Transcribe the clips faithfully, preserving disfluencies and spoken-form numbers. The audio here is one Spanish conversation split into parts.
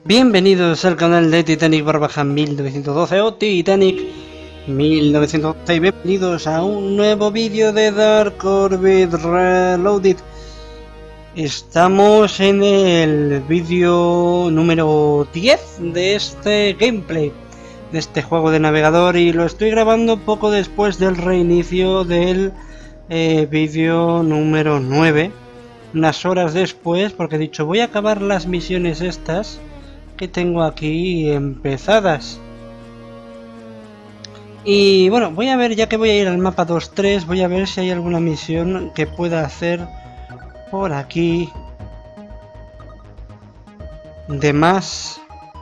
Bienvenidos al canal de Titanic barbaja mil novecientos doce o Titanic mil novecientos doce y bienvenidos a un nuevo vídeo de Dark Orbit Reloaded. Estamos en el vídeo número diez de este gameplay, de este juego de navegador, y lo estoy grabando poco después del reinicio del eh, vídeo número nueve, unas horas después, porque he dicho voy a acabar las misiones estas que tengo aquí empezadas. Y bueno, voy a ver, ya que voy a ir al mapa dos tres, voy a ver si hay alguna misión que pueda hacer por aquí de más.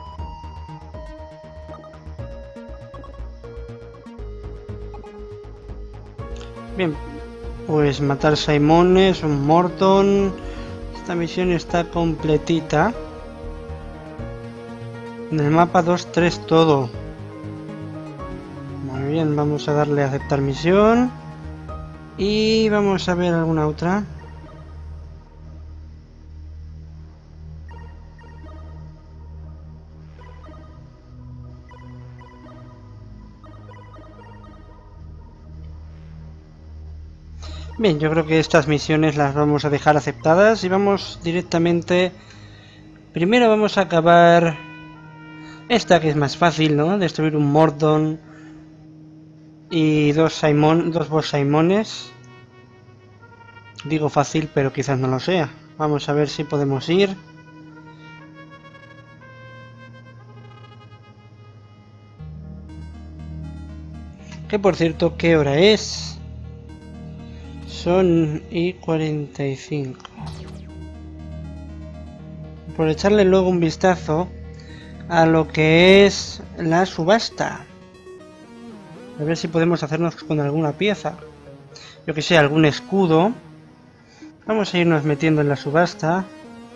Bien, pues matar Simones, un Morton. Esta misión está completita. En el mapa dos tres todo. Muy bien, vamos a darle a aceptar misión. Y vamos a ver alguna otra. Bien, yo creo que estas misiones las vamos a dejar aceptadas y vamos directamente. Primero vamos a acabar esta, que es más fácil, ¿no? Destruir un Morton y dos Simon, dos boss Simones. Digo fácil, pero quizás no lo sea. Vamos a ver si podemos ir. Que por cierto, ¿qué hora es? Son y cuarenta y cinco. Por echarle luego un vistazo a lo que es la subasta. A ver si podemos hacernos con alguna pieza. Yo que sé, algún escudo. Vamos a irnos metiendo en la subasta.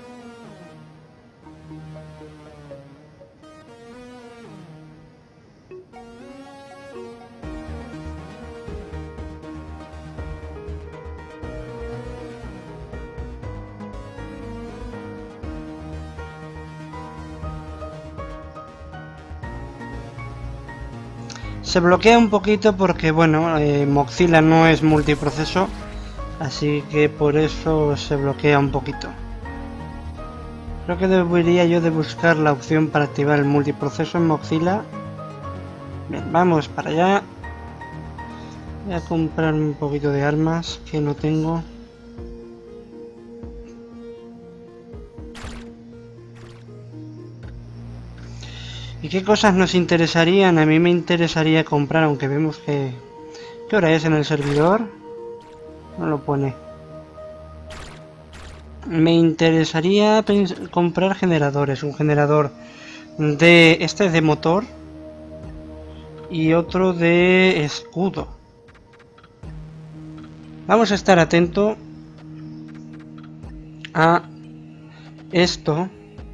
Se bloquea un poquito porque, bueno, eh, Mozilla no es multiproceso, así que por eso se bloquea un poquito. Creo que debería yo de buscar la opción para activar el multiproceso en Mozilla. Bien, vamos para allá. Voy a comprar un poquito de armas que no tengo. ¿Y qué cosas nos interesarían? A mí me interesaría comprar, aunque vemos que... ¿Qué hora es en el servidor? No lo pone. Me interesaría comprar generadores. Un generador de... Este es de motor. Y otro de escudo. Vamos a estar atento a esto.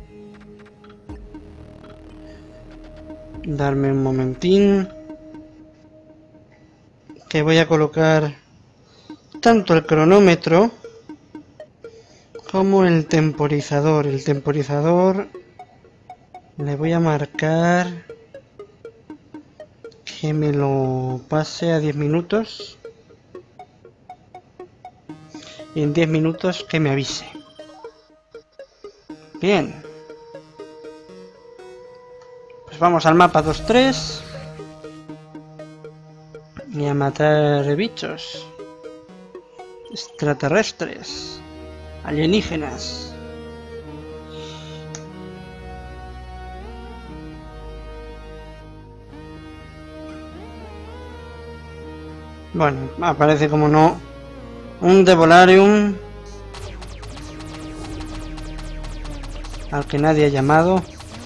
Darme un momentín, que voy a colocar tanto el cronómetro como el temporizador. El temporizador le voy a marcar que me lo pase a diez minutos y en diez minutos que me avise. Bien. Vamos al mapa dos tres y a matar bichos extraterrestres, alienígenas. Bueno, aparece como no un Devolarium al que nadie ha llamado.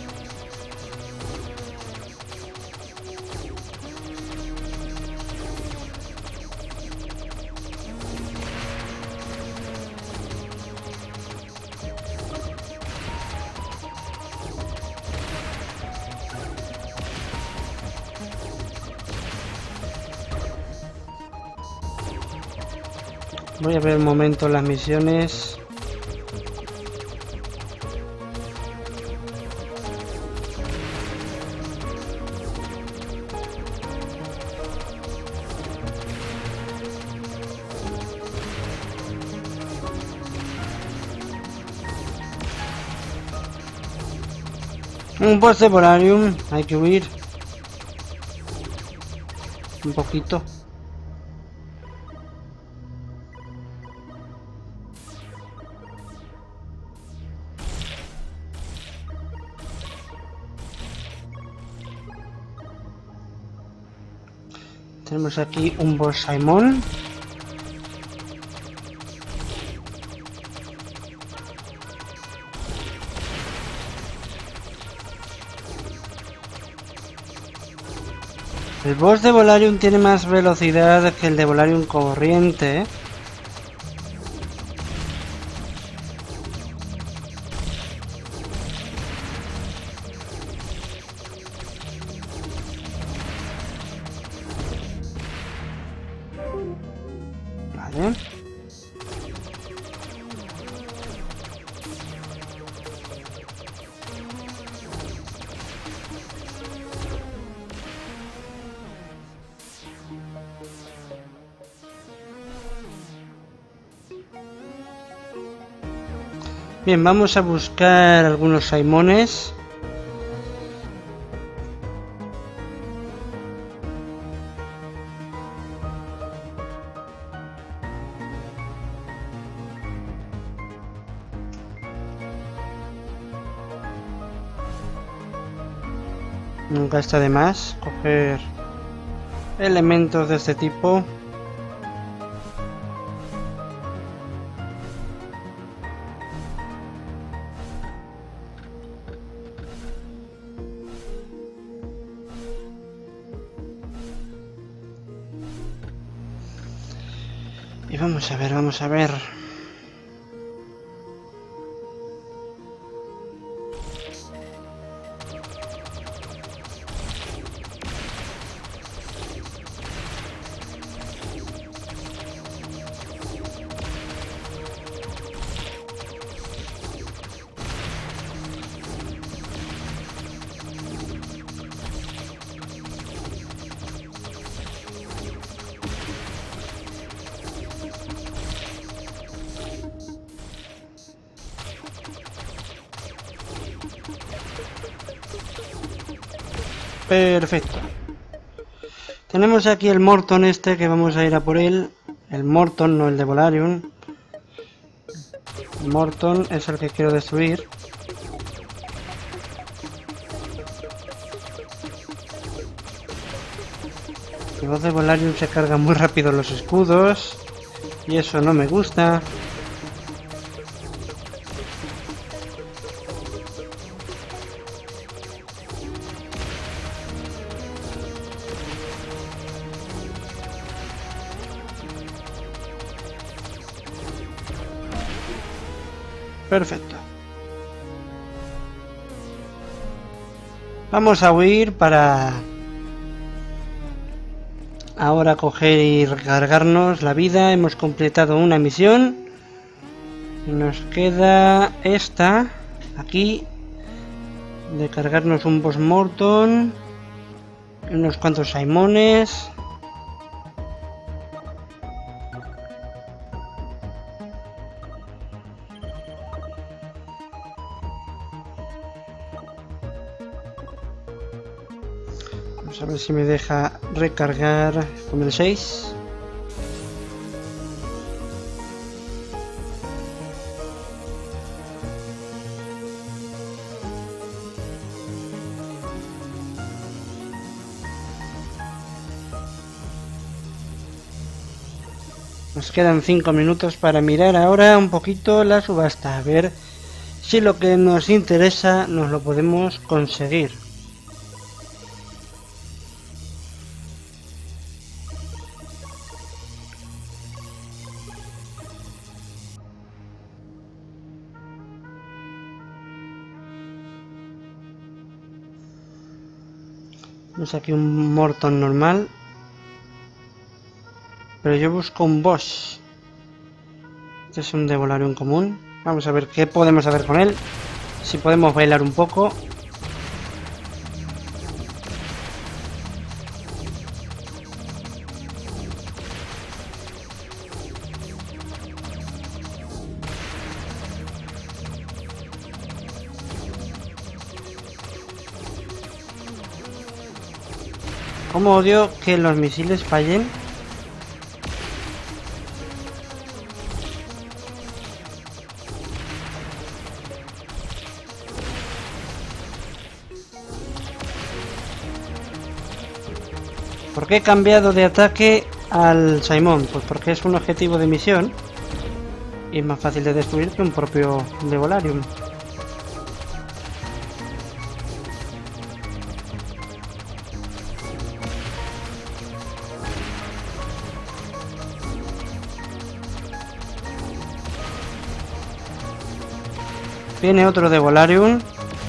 Voy a ver un momento las misiones. Un boss de Volarium, hay que huir. Un poquito. Tenemos aquí un boss Simon. El boss de Volarium tiene más velocidad que el de Volarium corriente, ¿eh? Vale. Bien, vamos a buscar algunos Simones. Nunca está de más coger elementos de este tipo. Y vamos a ver, vamos a ver. Perfecto. Tenemos aquí el Morton este que vamos a ir a por él. El Morton, no el de Volarium. El Morton es el que quiero destruir. El boss de Volarium se carga muy rápido los escudos. Y eso no me gusta. Perfecto. Vamos a huir para ahora coger y recargarnos la vida. Hemos completado una misión. Nos queda esta, aquí, de cargarnos un boss Morton, unos cuantos Simones. Vamos a ver si me deja recargar con el seis. Nos quedan cinco minutos para mirar ahora un poquito la subasta, a ver si lo que nos interesa nos lo podemos conseguir. Tenemos aquí un Morton normal. Pero yo busco un boss. Este es un de Volarium común. Vamos a ver qué podemos hacer con él. Si podemos bailar un poco. Cómo odio que los misiles fallen. ¿Por qué he cambiado de ataque al Simon? Pues porque es un objetivo de misión y es más fácil de destruir que un propio Devolarium. Viene otro Devolarium.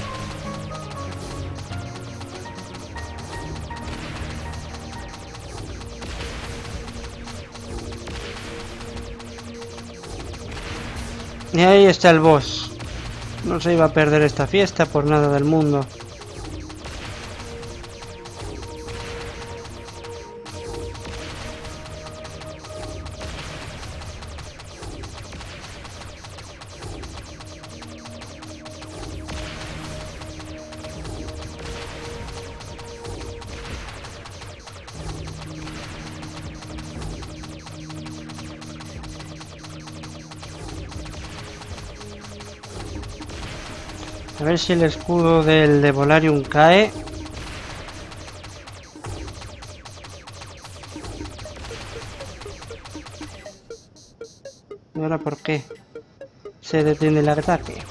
Y ahí está el boss. No se iba a perder esta fiesta por nada del mundo. A ver si el escudo del Devolarium cae. ¿Y ahora por qué se detiene el ataque?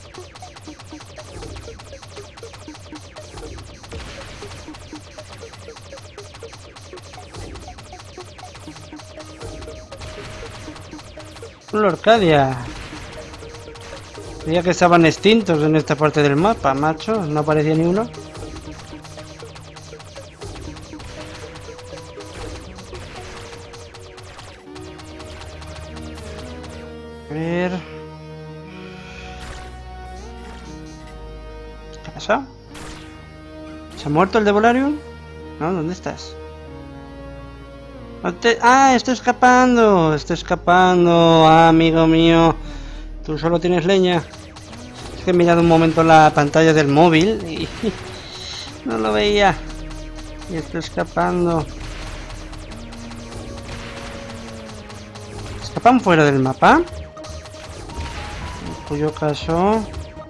Un Lorcadia. Creía que estaban extintos en esta parte del mapa, macho. No aparecía ni uno. A ver. ¿Qué ha pasado? ¿Se ha muerto el Devolarium? No, ¿dónde estás? No te... ¡Ah! Estoy escapando. Estoy escapando, amigo mío. Tú solo tienes leña. Es que he mirado un momento la pantalla del móvil y no lo veía. Y estoy escapando. ¿Escapan fuera del mapa? En cuyo caso...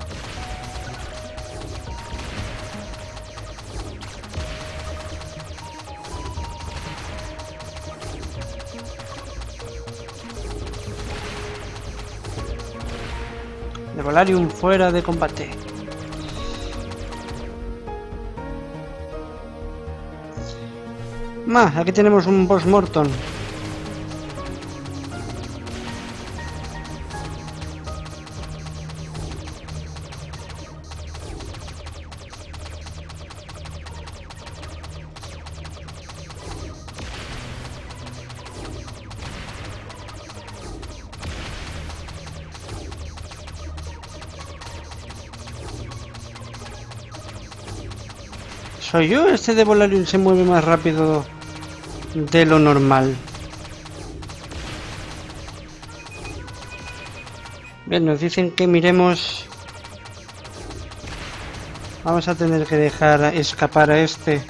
Devolarium fuera de combate. Más, aquí tenemos un boss Morton. ¿Soy yo? Este Devolarium se mueve más rápido de lo normal. Bien, nos dicen que miremos... Vamos a tener que dejar escapar a este.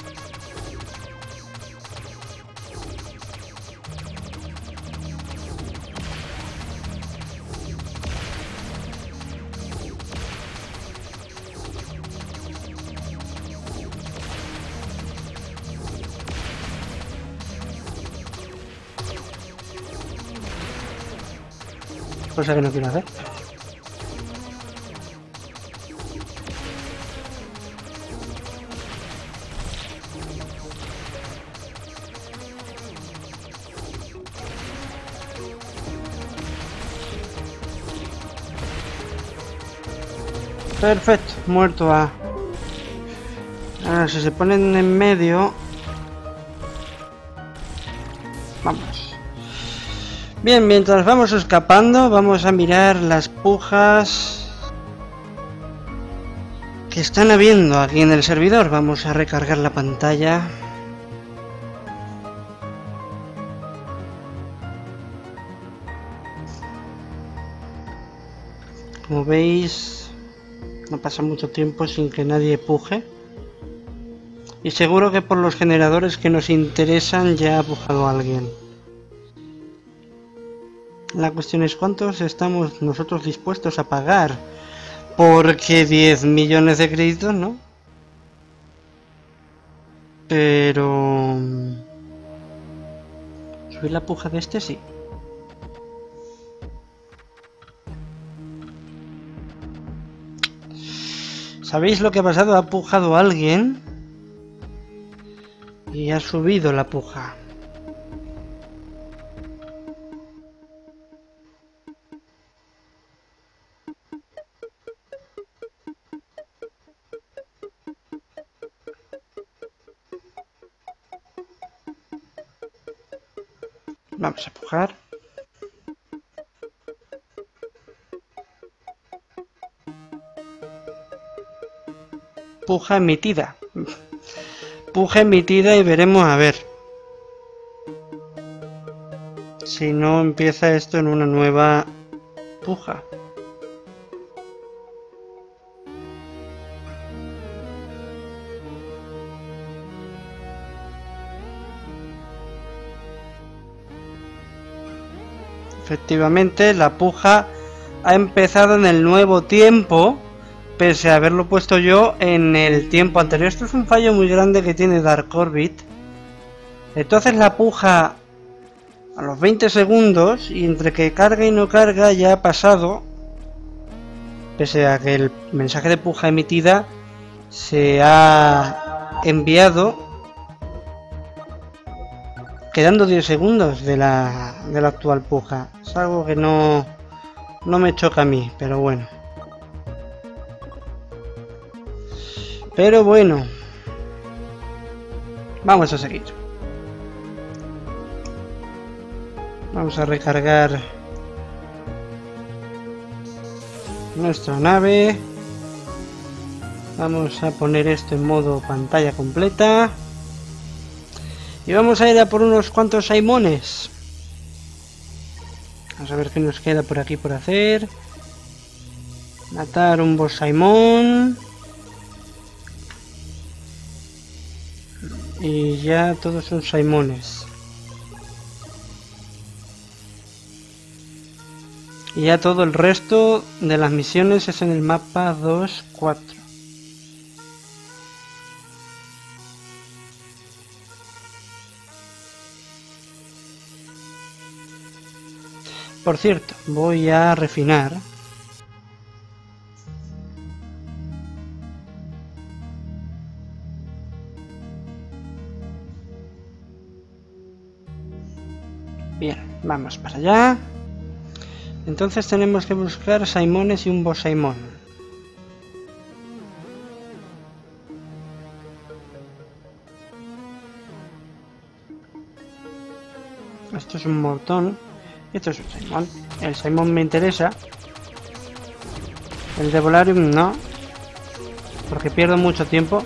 Cosa que no quiero hacer. Perfecto, muerto A. Ahora si se ponen en medio... Vamos. Bien, mientras vamos escapando, vamos a mirar las pujas que están habiendo aquí en el servidor. Vamos a recargar la pantalla. Como veis, no pasa mucho tiempo sin que nadie puje. Y seguro que por los generadores que nos interesan ya ha pujado alguien. La cuestión es cuántos estamos nosotros dispuestos a pagar. Porque diez millones de créditos, ¿no? Pero... ¿subir la puja de este? Sí. ¿Sabéis lo que ha pasado? Ha pujado a alguien y ha subido la puja. Vamos a pujar. Puja emitida. Puja emitida y veremos a ver si no empieza esto en una nueva puja. Efectivamente, la puja ha empezado en el nuevo tiempo, pese a haberlo puesto yo en el tiempo anterior. Esto es un fallo muy grande que tiene Dark Orbit. Entonces la puja a los veinte segundos, y entre que carga y no carga ya ha pasado, pese a que el mensaje de puja emitida se ha enviado quedando diez segundos de la, de la actual puja. Es algo que no, no me choca a mí, pero bueno. Pero bueno. Vamos a seguir. Vamos a recargar nuestra nave. Vamos a poner esto en modo pantalla completa. Y vamos a ir a por unos cuantos saimones. Vamos a ver qué nos queda por aquí por hacer. Matar un boss saimón. Y ya todos son saimones. Y ya todo el resto de las misiones es en el mapa dos cuatro. Por cierto, voy a refinar. Bien, vamos para allá. Entonces tenemos que buscar saimones y un boss saimón. Esto es un mortón. Esto es un saimón. El saimón me interesa. El de Volarium no. Porque pierdo mucho tiempo.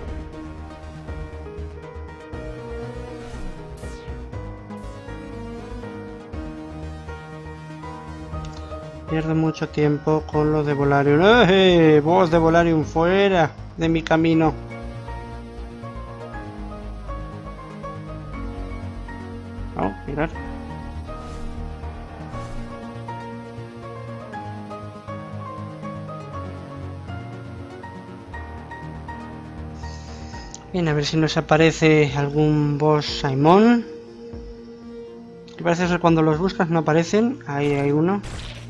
Pierdo mucho tiempo con los de Volarium. ¡Eh! Vos de Volarium fuera de mi camino. Oh, mirad. Bien, a ver si nos aparece algún boss saimón. Que parece ser cuando los buscas no aparecen. Ahí hay uno.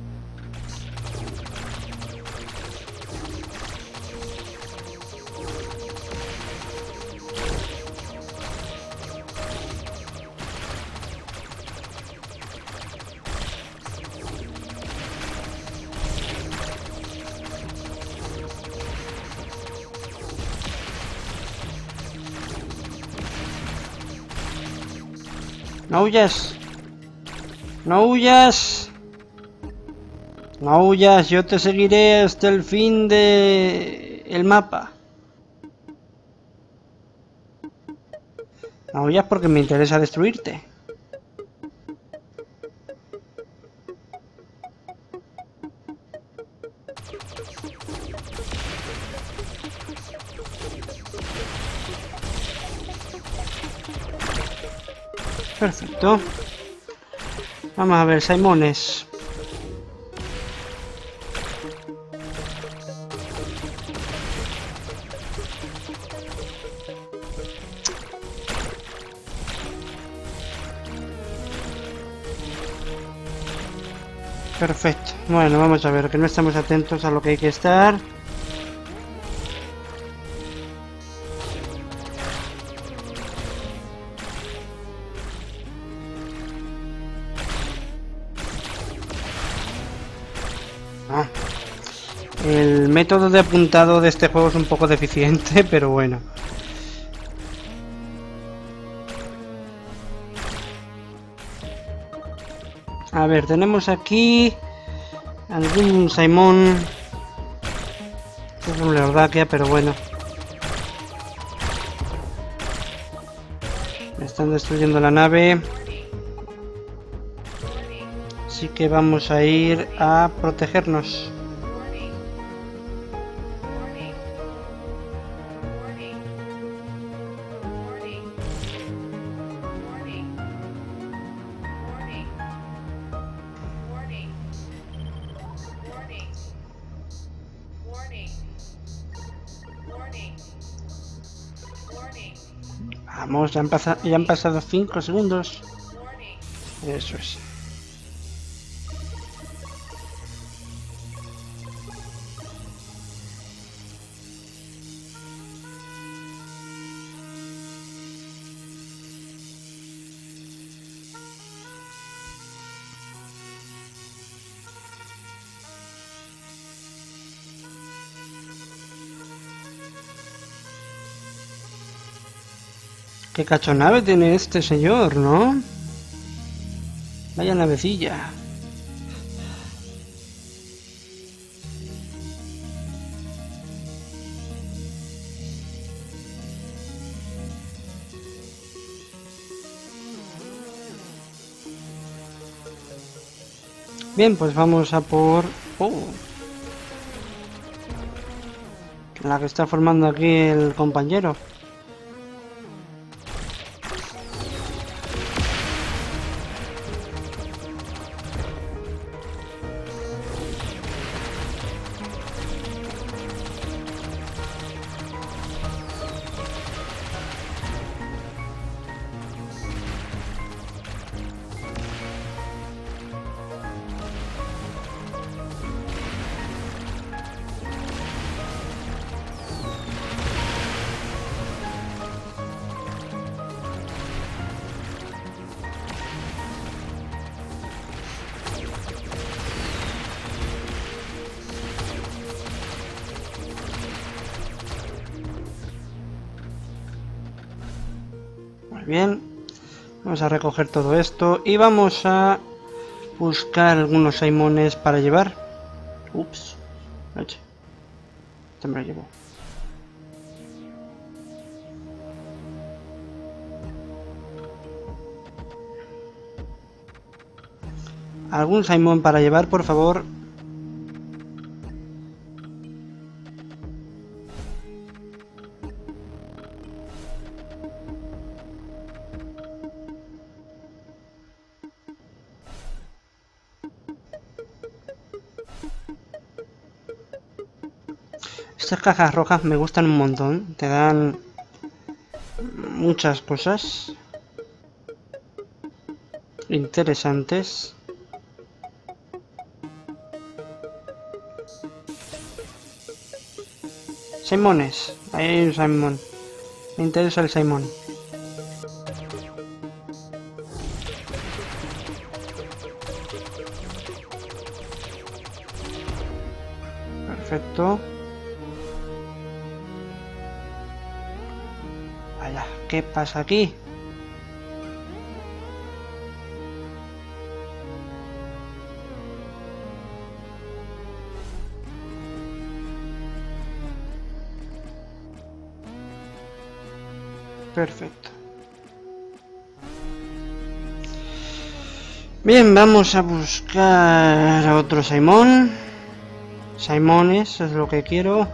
No huyas. No huyas. No huyas, yo te seguiré hasta el fin de el mapa. No huyas porque me interesa destruirte. Perfecto. Vamos a ver, Simones. Perfecto. Bueno, vamos a ver, que no estamos atentos a lo que hay que estar. Ah. El método de apuntado de este juego es un poco deficiente, pero bueno. A ver, tenemos aquí algún Simón. Es un Leordakia, pero bueno. Me están destruyendo la nave. Así que vamos a ir a protegernos. Vamos, ya han, ya han pasado cinco segundos. Eso es. Qué cachonave tiene este señor, ¿no? Vaya navecilla. Bien, pues vamos a por... Oh. La que está formando aquí el compañero. Bien, vamos a recoger todo esto y vamos a buscar algunos Simones para llevar. Ups, este me lo llevo. ¿Algún Simón para llevar, por favor? Estas cajas rojas me gustan un montón, te dan muchas cosas interesantes. Simones, ahí hay un Simón, me interesa el Simón. Perfecto. Vaya, ¿qué pasa aquí? Perfecto. Bien, vamos a buscar a otro Simón. Simones es lo que quiero.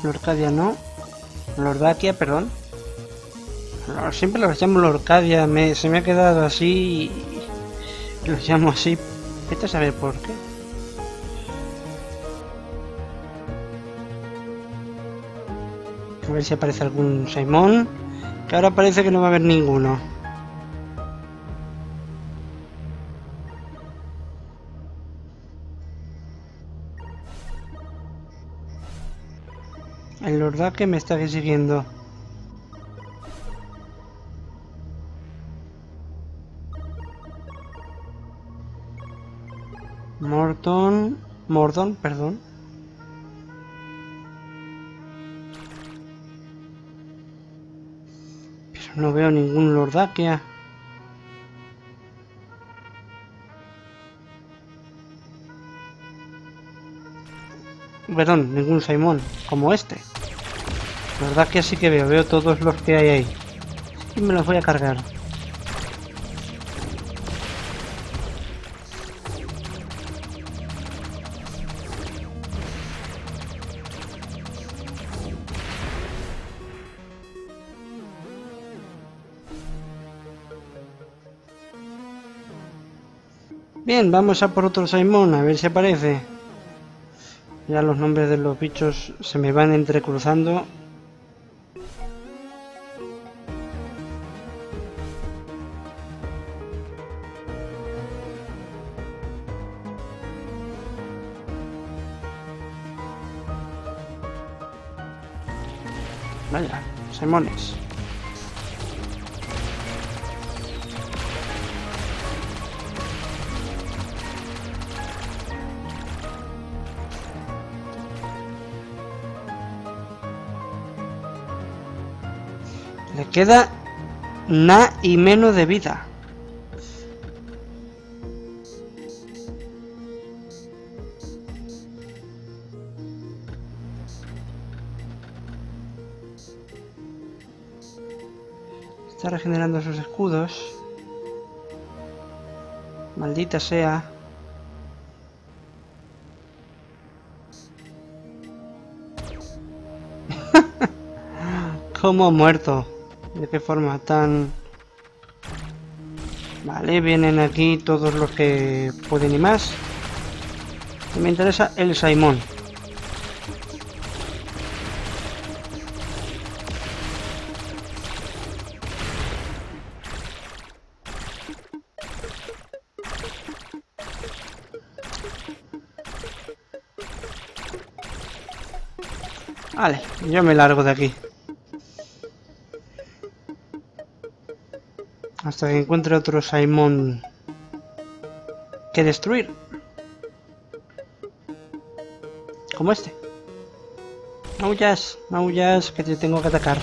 Lorcadia no. Lordaquia, perdón. No, siempre los llamo Lorcadia, me, se me ha quedado así y los llamo así. Vete a saber por qué. A ver si aparece algún Simon. Que ahora parece que no va a haber ninguno. El Lordaque me está siguiendo. Morton... Mordon, perdón. Pero no veo ningún Lordaquia. Perdón, ningún Simon, como este. Lordaquia sí que veo, veo todos los que hay ahí. Y me los voy a cargar. Bien, vamos a por otro Simon, a ver si aparece. Ya los nombres de los bichos se me van entrecruzando. Vaya, Simones. Le queda na y menos de vida. Está regenerando sus escudos. Maldita sea. ¿Cómo ha muerto? ¿De qué forma tan...? Vale, vienen aquí todos los que pueden y más. Y me interesa el Simon. Vale, yo me largo de aquí. Hasta que encuentre otro Simon que destruir. Como este. No huyas, no huyas, que te tengo que atacar.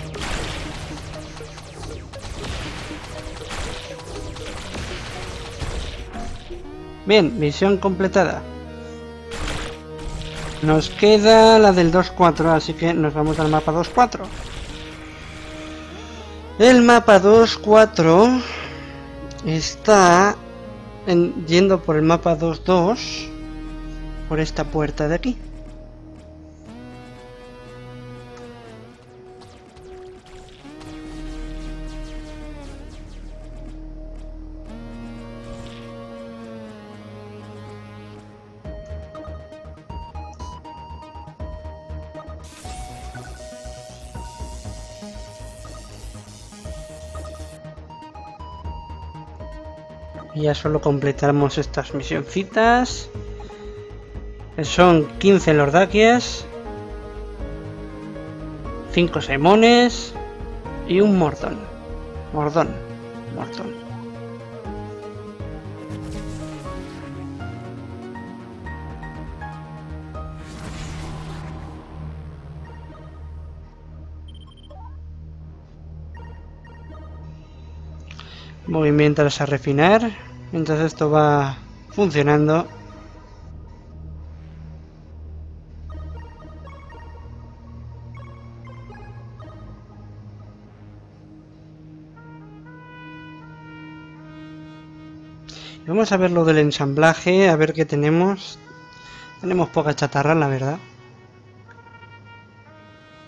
Bien, misión completada. Nos queda la del dos cuatro, así que nos vamos al mapa dos cuatro. El mapa dos cuatro está en, yendo por el mapa dos dos, por esta puerta de aquí. Y ya solo completamos estas misioncitas. Son quince Lordaquias, cinco Simones y un Mordon. Mordón. Mordón. Voy mientras a refinar, mientras esto va funcionando. Vamos a ver lo del ensamblaje, a ver qué tenemos. Tenemos poca chatarra, la verdad.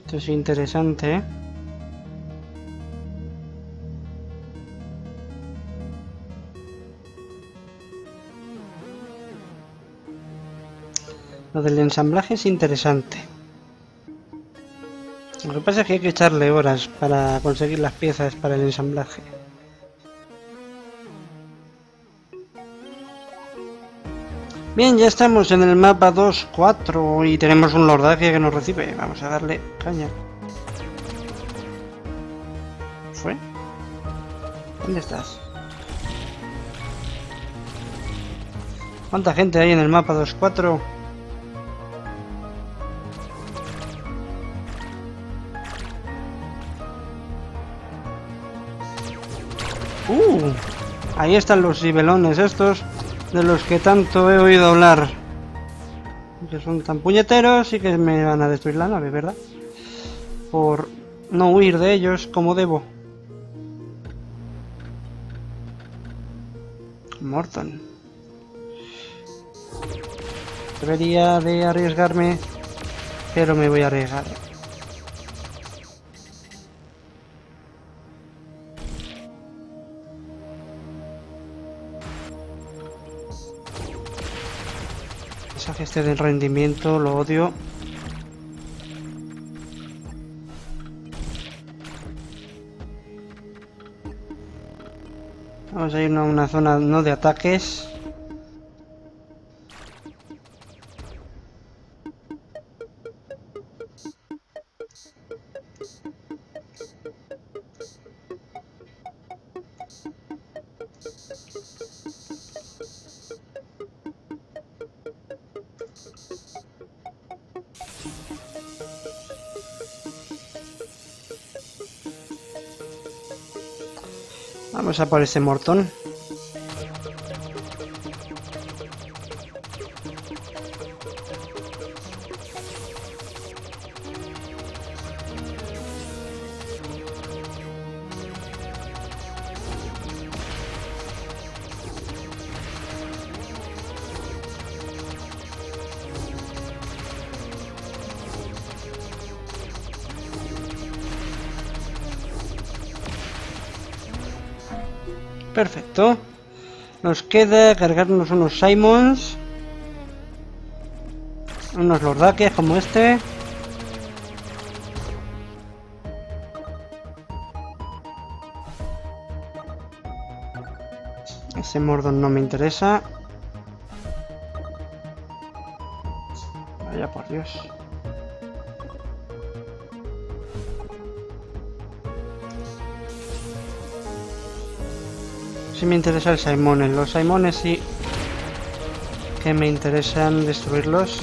Esto es interesante, ¿eh? Lo del ensamblaje es interesante. Lo que pasa es que hay que echarle horas para conseguir las piezas para el ensamblaje. Bien, ya estamos en el mapa dos cuatro y tenemos un lordaque que nos recibe. Vamos a darle caña. ¿Fue? ¿Dónde estás? ¿Cuánta gente hay en el mapa dos cuatro? Uh, ahí están los cibelones estos de los que tanto he oído hablar. Que son tan puñeteros y que me van a destruir la nave, ¿verdad? Por no huir de ellos como debo. Morton. Debería de arriesgarme, pero me voy a arriesgar. Esa gestión del rendimiento lo odio. Vamos a ir a una zona no de ataques. Vamos a por ese Morton. Perfecto. Nos queda cargarnos unos Simons. Unos lordaques como este. Ese Mordor no me interesa. Vaya por Dios. Sí me interesa el Simones. Los Simones sí que me interesan destruirlos.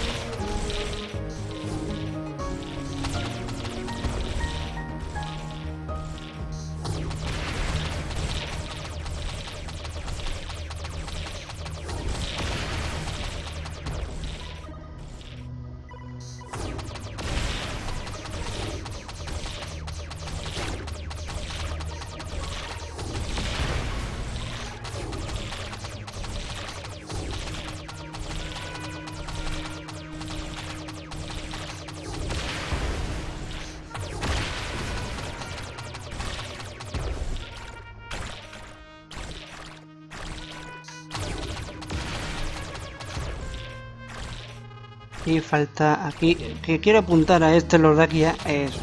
Y falta aquí, que quiero apuntar a este Lord de aquí, eso.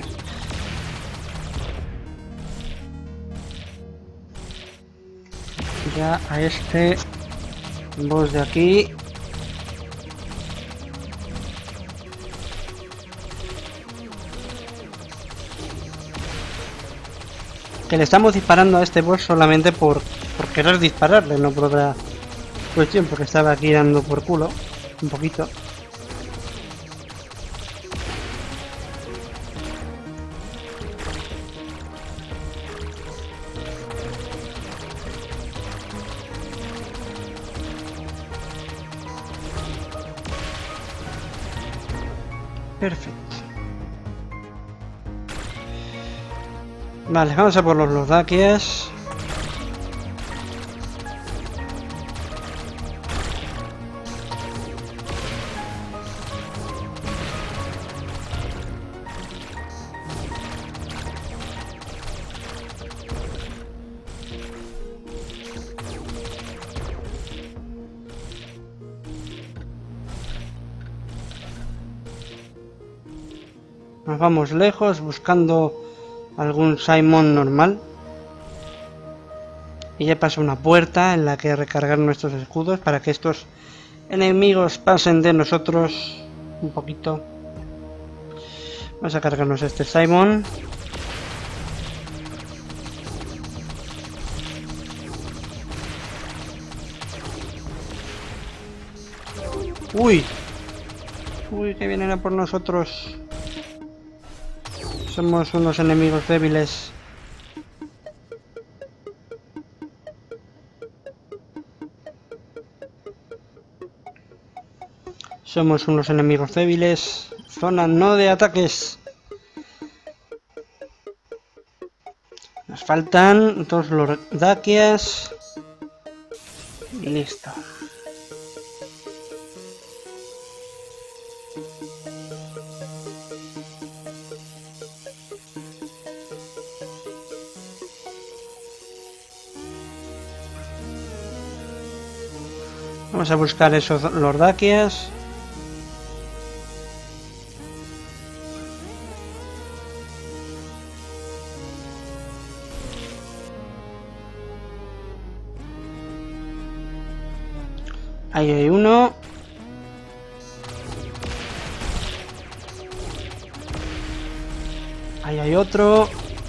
Ya a este boss de aquí. Que le estamos disparando a este boss solamente por, por querer dispararle, no por otra cuestión, porque estaba aquí dando por culo un poquito. Perfecto. Vale, vamos a por los Lordakias. Nos vamos lejos buscando algún Simon normal. Y ya pasa una puerta en la que recargar nuestros escudos para que estos enemigos pasen de nosotros un poquito. Vamos a cargarnos este Simon. Uy. Uy, que vienen a por nosotros. Somos unos enemigos débiles. Somos unos enemigos débiles. Zona no de ataques. Nos faltan dos Lordakias. Y listo. Vamos a buscar esos Lordakias. Ahí hay uno. Ahí hay otro.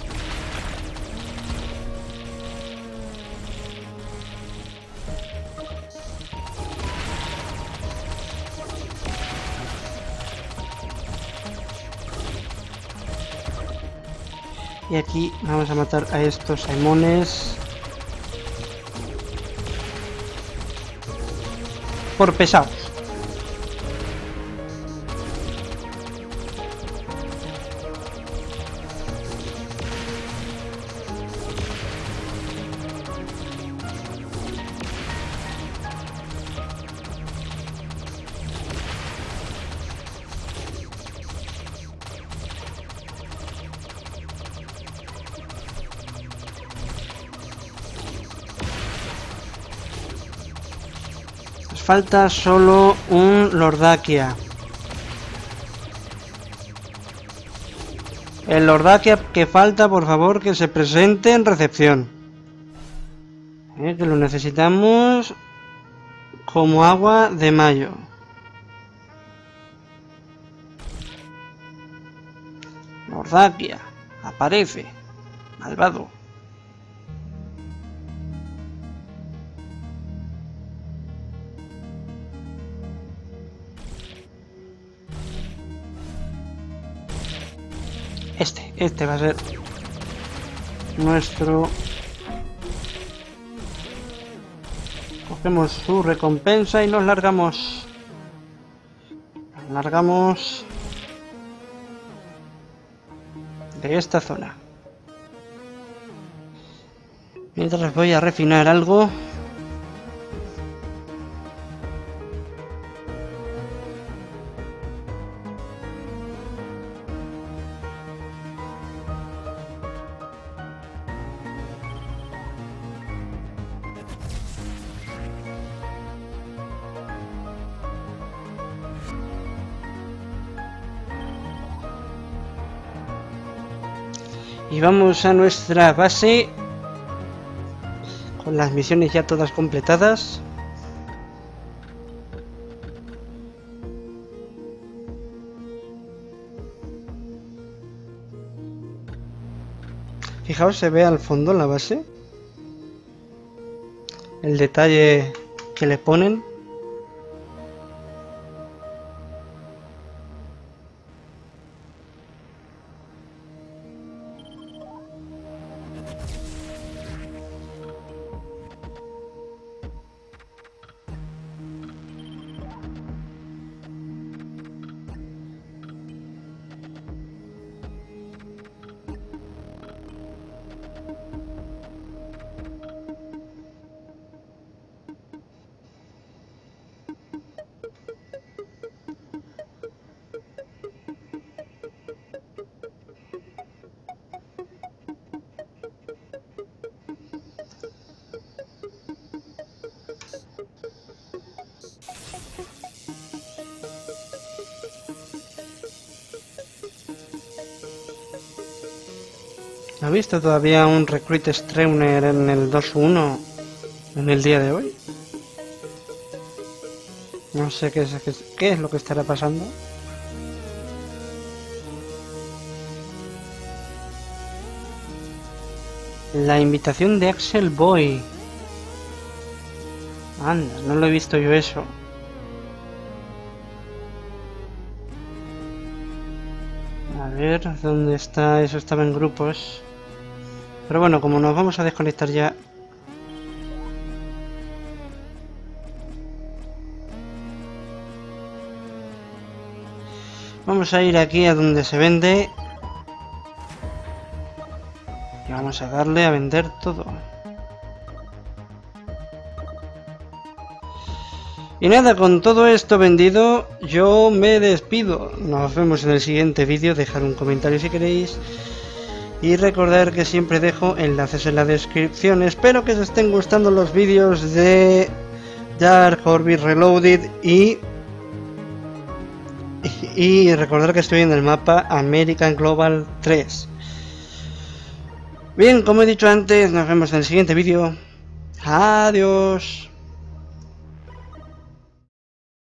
Y aquí vamos a matar a estos Simones. Por pesados. Falta solo un Lordakia. El Lordakia que falta, por favor, que se presente en recepción. Eh, que lo necesitamos como agua de mayo. Lordakia, aparece. Malvado. Este, este va a ser nuestro. Cogemos su recompensa y nos largamos. Nos largamos de esta zona. Mientras voy a refinar algo. Y vamos a nuestra base con las misiones ya todas completadas. Fijaos, se ve al fondo la base el detalle que le ponen. ¿Ha visto todavía un Recruit Streuner en el dos uno en el día de hoy? No sé qué es, qué es, qué es lo que estará pasando. La invitación de Axel Boy. Anda, no lo he visto yo eso. A ver, ¿dónde está? Eso estaba en grupos. Pero bueno, como nos vamos a desconectar ya. Vamos a ir aquí a donde se vende. Y vamos a darle a vender todo. Y nada, con todo esto vendido, yo me despido. Nos vemos en el siguiente vídeo. Dejad un comentario si queréis. Y recordar que siempre dejo enlaces en la descripción. Espero que os estén gustando los vídeos de Dark Orbit Reloaded. Y, y recordar que estoy en el mapa American Global tres. Bien, como he dicho antes, nos vemos en el siguiente vídeo. Adiós.